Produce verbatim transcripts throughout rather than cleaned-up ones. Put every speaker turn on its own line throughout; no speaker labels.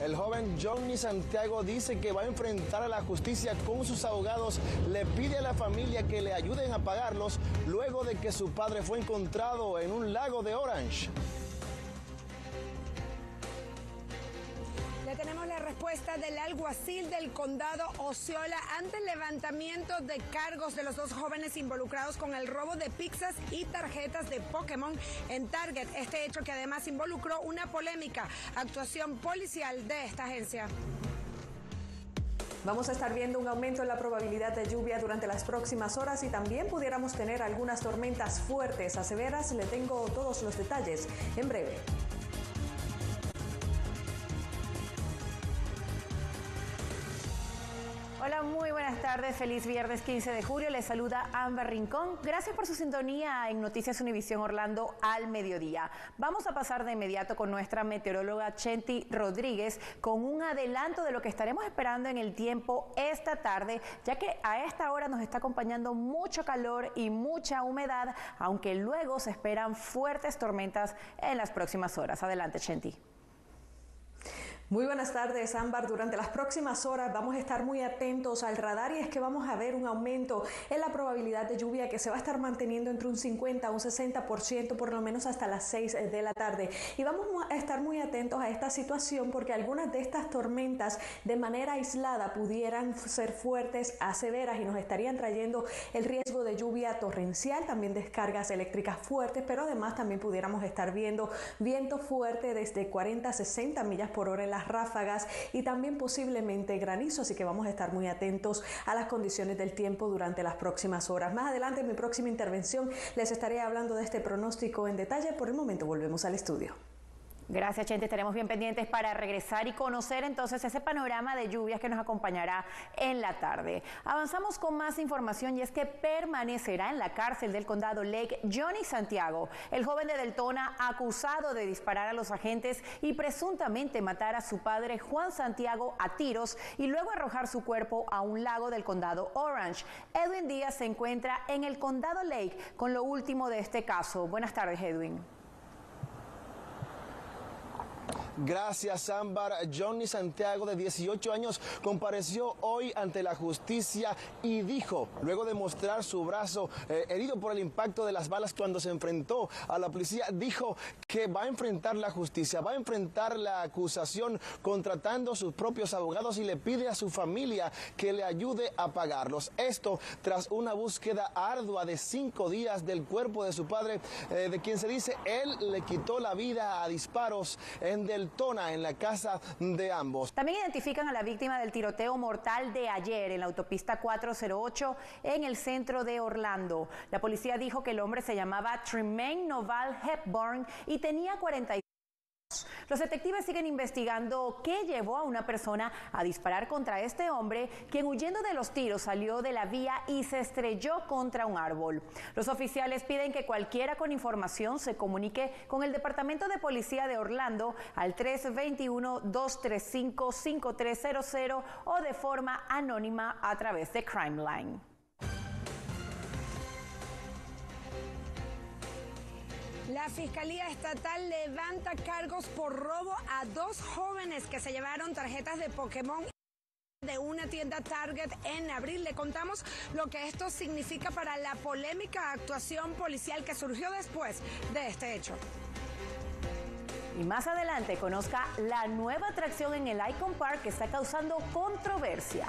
El joven Johnny Santiago dice que va a enfrentar a la justicia con sus abogados. Le pide a la familia que le ayuden a pagarlos luego de que su padre fue encontrado en un lago de Orange.
Ya tenemos la respuesta del alguacil del condado Osceola ante el levantamiento de cargos de los dos jóvenes involucrados con el robo de pizzas y tarjetas de Pokémon en Target. Este hecho que además involucró una polémica actuación policial de esta agencia.
Vamos a estar viendo un aumento en la probabilidad de lluvia durante las próximas horas y también pudiéramos tener algunas tormentas fuertes a severas. Le tengo todos los detalles en breve.
Hola, muy buenas tardes. Feliz viernes quince de julio. Les saluda Amber Rincón. Gracias por su sintonía en Noticias Univisión Orlando al mediodía. Vamos a pasar de inmediato con nuestra meteoróloga Chenty Rodríguez con un adelanto de lo que estaremos esperando en el tiempo esta tarde, ya que a esta hora nos está acompañando mucho calor y mucha humedad, aunque luego se esperan fuertes tormentas en las próximas horas. Adelante, Chenty.
Muy buenas tardes, Ámbar. Durante las próximas horas vamos a estar muy atentos al radar y es que vamos a ver un aumento en la probabilidad de lluvia que se va a estar manteniendo entre un cincuenta a un sesenta por ciento por lo menos hasta las seis de la tarde. Y vamos a estar muy atentos a esta situación porque algunas de estas tormentas de manera aislada pudieran ser fuertes a severas y nos estarían trayendo el riesgo de lluvia torrencial, también descargas eléctricas fuertes, pero además también pudiéramos estar viendo viento fuerte desde cuarenta a sesenta millas por hora en las ráfagas y también posiblemente granizo, así que vamos a estar muy atentos a las condiciones del tiempo durante las próximas horas. Más adelante en mi próxima intervención les estaré hablando de este pronóstico en detalle. Por el momento volvemos al estudio.
Gracias, Chente. Estaremos bien pendientes para regresar y conocer entonces ese panorama de lluvias que nos acompañará en la tarde. Avanzamos con más información y es que permanecerá en la cárcel del condado Lake Johnny Santiago, el joven de Deltona acusado de disparar a los agentes y presuntamente matar a su padre Juan Santiago a tiros y luego arrojar su cuerpo a un lago del condado Orange. Edwin Díaz se encuentra en el condado Lake con lo último de este caso. Buenas tardes, Edwin.
Gracias, Ámbar. Johnny Santiago, de dieciocho años, compareció hoy ante la justicia y dijo, luego de mostrar su brazo eh, herido por el impacto de las balas cuando se enfrentó a la policía, dijo que va a enfrentar la justicia, va a enfrentar la acusación contratando sus propios abogados y le pide a su familia que le ayude a pagarlos. Esto tras una búsqueda ardua de cinco días del cuerpo de su padre, eh, de quien se dice él le quitó la vida a disparos en Deltona, en la casa de ambos.
También identifican a la víctima del tiroteo mortal de ayer en la autopista cuatrocientos ocho en el centro de Orlando. La policía dijo que el hombre se llamaba Tremaine Noval Hepburn y tenía cuarenta y años. Los detectives siguen investigando qué llevó a una persona a disparar contra este hombre, quien huyendo de los tiros salió de la vía y se estrelló contra un árbol. Los oficiales piden que cualquiera con información se comunique con el Departamento de Policía de Orlando al tres dos uno, dos tres cinco, cinco tres cero cero o de forma anónima a través de Crime Line.
La Fiscalía Estatal levanta cargos por robo a dos jóvenes que se llevaron tarjetas de Pokémon de una tienda Target en abril. Le contamos lo que esto significa para la polémica actuación policial que surgió después de este hecho.
Y más adelante conozca la nueva atracción en el Icon Park que está causando controversia.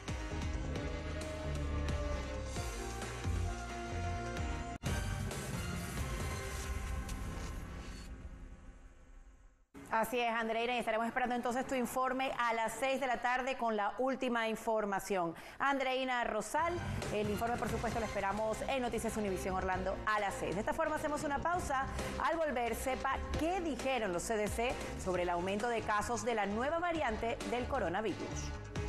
Así es, Andreina, y estaremos esperando entonces tu informe a las seis de la tarde con la última información. Andreina Rosal, el informe por supuesto lo esperamos en Noticias Univisión Orlando a las seis. De esta forma hacemos una pausa. Al volver, sepa qué dijeron los C D C sobre el aumento de casos de la nueva variante del coronavirus.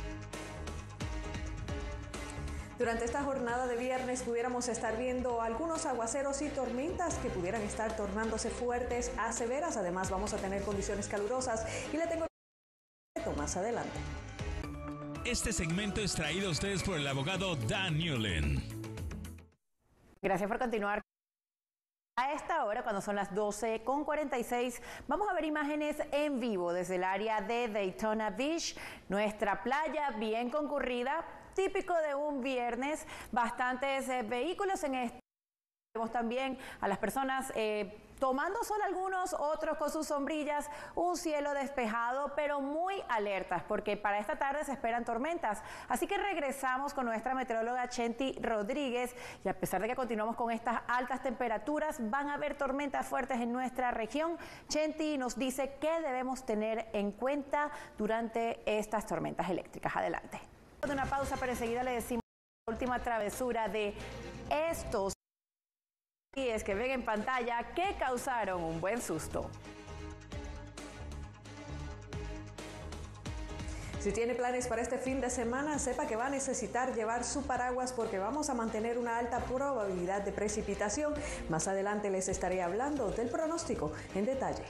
Durante esta jornada de viernes pudiéramos estar viendo algunos aguaceros y tormentas que pudieran estar tornándose fuertes a severas. Además vamos a tener condiciones calurosas y le tengo más adelante.
Este segmento es traído a ustedes por el abogado Dan Newlin.
Gracias por continuar A esta hora, cuando son las doce con cuarenta y seis, vamos a ver imágenes en vivo desde el área de Daytona Beach, nuestra playa bien concurrida, típico de un viernes, bastantes eh, vehículos en este. Vemos también a las personas eh, tomando sol, algunos, otros con sus sombrillas, un cielo despejado, pero muy alertas, porque para esta tarde se esperan tormentas. Así que regresamos con nuestra meteoróloga Chenty Rodríguez, y a pesar de que continuamos con estas altas temperaturas, van a haber tormentas fuertes en nuestra región. Chenty nos dice qué debemos tener en cuenta durante estas tormentas eléctricas. Adelante. De una pausa, pero enseguida le decimos la última travesura de estos y es que ven en pantalla que causaron un buen susto.
Si tiene planes para este fin de semana, sepa que va a necesitar llevar su paraguas porque vamos a mantener una alta probabilidad de precipitación. Más adelante les estaré hablando del pronóstico en detalle.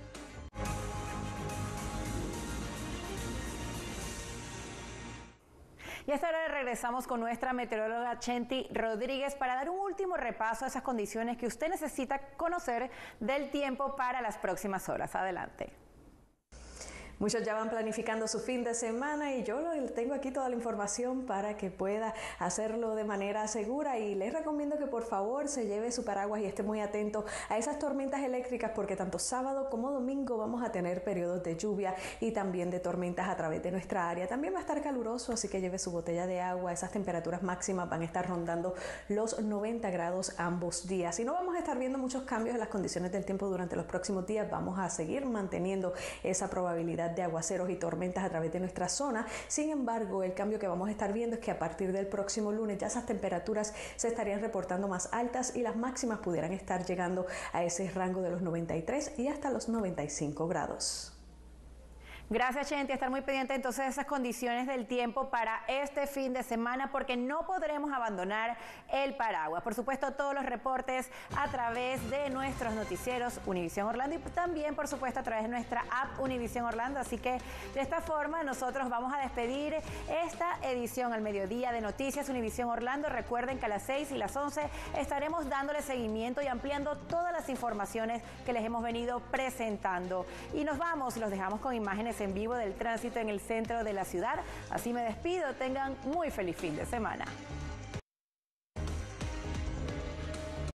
Y hasta ahora regresamos con nuestra meteoróloga Chenty Rodríguez para dar un último repaso a esas condiciones que usted necesita conocer del tiempo para las próximas horas. Adelante.
Muchos ya van planificando su fin de semana y yo tengo aquí toda la información para que pueda hacerlo de manera segura, y les recomiendo que por favor se lleve su paraguas y esté muy atento a esas tormentas eléctricas, porque tanto sábado como domingo vamos a tener periodos de lluvia y también de tormentas a través de nuestra área. También va a estar caluroso, así que lleve su botella de agua. Esas temperaturas máximas van a estar rondando los noventa grados ambos días. Y no vamos a estar viendo muchos cambios en las condiciones del tiempo durante los próximos días. Vamos a seguir manteniendo esa probabilidad de aguaceros y tormentas a través de nuestra zona. Sin embargo, el cambio que vamos a estar viendo es que a partir del próximo lunes ya esas temperaturas se estarían reportando más altas y las máximas pudieran estar llegando a ese rango de los noventa y tres y hasta los noventa y cinco grados.
Gracias, Chenty. Estar muy pendiente entonces de esas condiciones del tiempo para este fin de semana, porque no podremos abandonar el paraguas. Por supuesto, todos los reportes a través de nuestros noticieros Univisión Orlando y también, por supuesto, a través de nuestra app Univisión Orlando. Así que de esta forma nosotros vamos a despedir esta edición al mediodía de Noticias Univisión Orlando. Recuerden que a las seis y las once estaremos dándole seguimiento y ampliando todas las informaciones que les hemos venido presentando. Y nos vamos, los dejamos con imágenes en vivo del tránsito en el centro de la ciudad. Así me despido. Tengan muy feliz fin de semana.